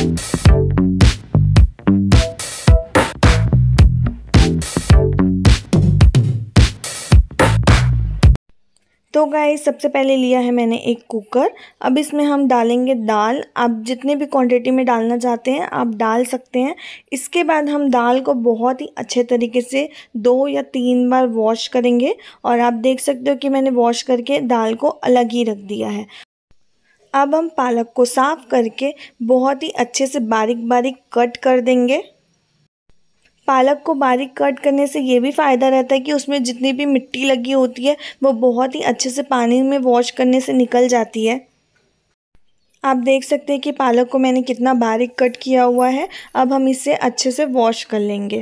तो गाइस सबसे पहले लिया है मैंने एक कुकर। अब इसमें हम डालेंगे दाल। आप जितने भी क्वांटिटी में डालना चाहते हैं आप डाल सकते हैं। इसके बाद हम दाल को बहुत ही अच्छे तरीके से 2 या 3 बार वॉश करेंगे। और आप देख सकते हो कि मैंने वॉश करके दाल को अलग ही रख दिया है। अब हम पालक को साफ़ करके बहुत ही अच्छे से बारीक बारीक कट कर देंगे। पालक को बारीक कट करने से ये भी फ़ायदा रहता है कि उसमें जितनी भी मिट्टी लगी होती है वो बहुत ही अच्छे से पानी में वॉश करने से निकल जाती है। आप देख सकते हैं कि पालक को मैंने कितना बारीक कट किया हुआ है। अब हम इसे अच्छे से वॉश कर लेंगे।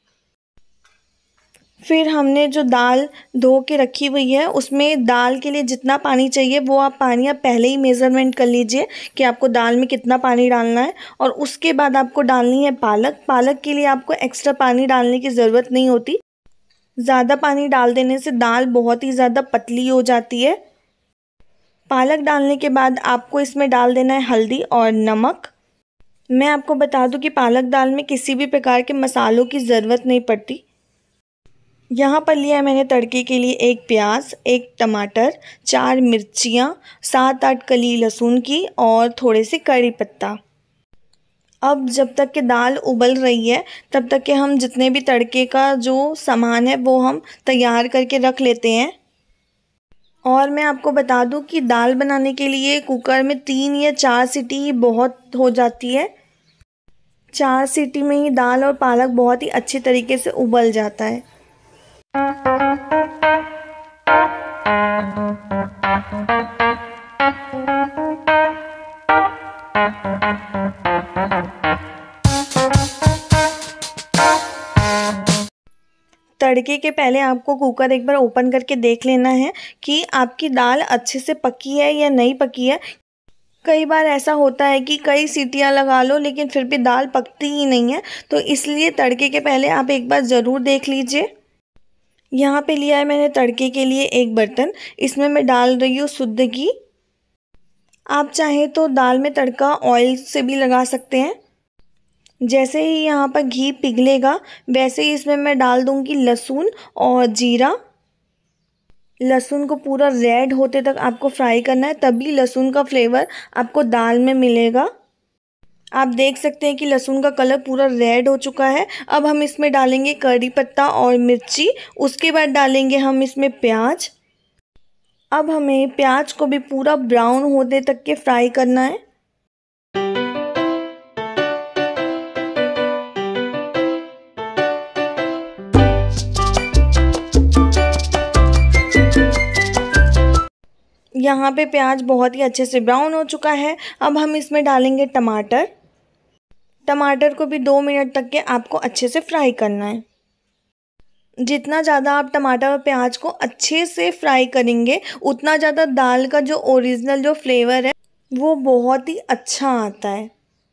फिर हमने जो दाल धो के रखी हुई है उसमें दाल के लिए जितना पानी चाहिए वो पानी आप पहले ही मेज़रमेंट कर लीजिए कि आपको दाल में कितना पानी डालना है। और उसके बाद आपको डालनी है पालक। पालक के लिए आपको एक्स्ट्रा पानी डालने की ज़रूरत नहीं होती। ज़्यादा पानी डाल देने से दाल बहुत ही ज़्यादा पतली हो जाती है। पालक डालने के बाद आपको इसमें डाल देना है हल्दी और नमक। मैं आपको बता दूं कि पालक दाल में किसी भी प्रकार के मसालों की ज़रूरत नहीं पड़ती। यहाँ पर लिया है मैंने तड़के के लिए 1 प्याज, 1 टमाटर, 4 मिर्चियाँ, 7-8 कली लहसुन की और थोड़े से कड़ी पत्ता। अब जब तक कि दाल उबल रही है तब तक के हम जितने भी तड़के का जो सामान है वो हम तैयार करके रख लेते हैं। और मैं आपको बता दूं कि दाल बनाने के लिए कुकर में 3 या 4 सीटी ही बहुत हो जाती है। 4 सीटी में ही दाल और पालक बहुत ही अच्छे तरीके से उबल जाता है। तड़के के पहले आपको कुकर एक बार ओपन करके देख लेना है कि आपकी दाल अच्छे से पकी है या नहीं पकी है। कई बार ऐसा होता है कि कई सीटियां लगा लो लेकिन फिर भी दाल पकती ही नहीं है। तो इसलिए तड़के के पहले आप एक बार ज़रूर देख लीजिए। यहाँ पे लिया है मैंने तड़के के लिए एक बर्तन। इसमें मैं डाल रही हूँ शुद्ध घी। आप चाहें तो दाल में तड़का ऑयल से भी लगा सकते हैं। जैसे ही यहाँ पर घी पिघलेगा वैसे ही इसमें मैं डाल दूँगी लहसुन और जीरा। लहसुन को पूरा रेड होते तक आपको फ्राई करना है, तभी लहसुन का फ्लेवर आपको दाल में मिलेगा। आप देख सकते हैं कि लहसुन का कलर पूरा रेड हो चुका है। अब हम इसमें डालेंगे कड़ी पत्ता और मिर्ची। उसके बाद डालेंगे हम इसमें प्याज। अब हमें प्याज को भी पूरा ब्राउन होने तक के फ्राई करना है। यहाँ पे प्याज बहुत ही अच्छे से ब्राउन हो चुका है। अब हम इसमें डालेंगे टमाटर। टमाटर को भी 2 मिनट तक के आपको अच्छे से फ्राई करना है। जितना ज़्यादा आप टमाटर और प्याज को अच्छे से फ्राई करेंगे उतना ज़्यादा दाल का जो ओरिजिनल जो फ्लेवर है वो बहुत ही अच्छा आता है।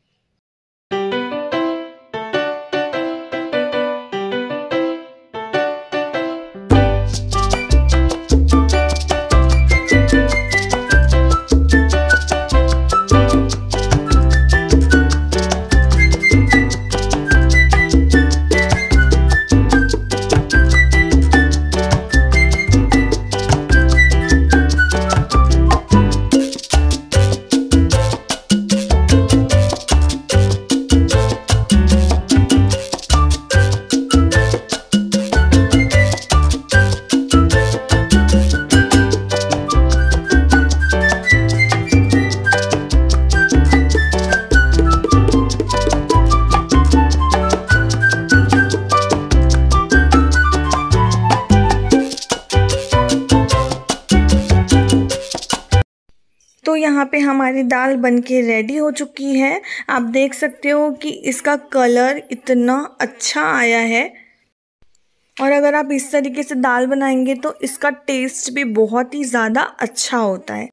तो यहाँ पे हमारी दाल बनके रेडी हो चुकी है। आप देख सकते हो कि इसका कलर इतना अच्छा आया है। और अगर आप इस तरीके से दाल बनाएंगे तो इसका टेस्ट भी बहुत ही ज़्यादा अच्छा होता है।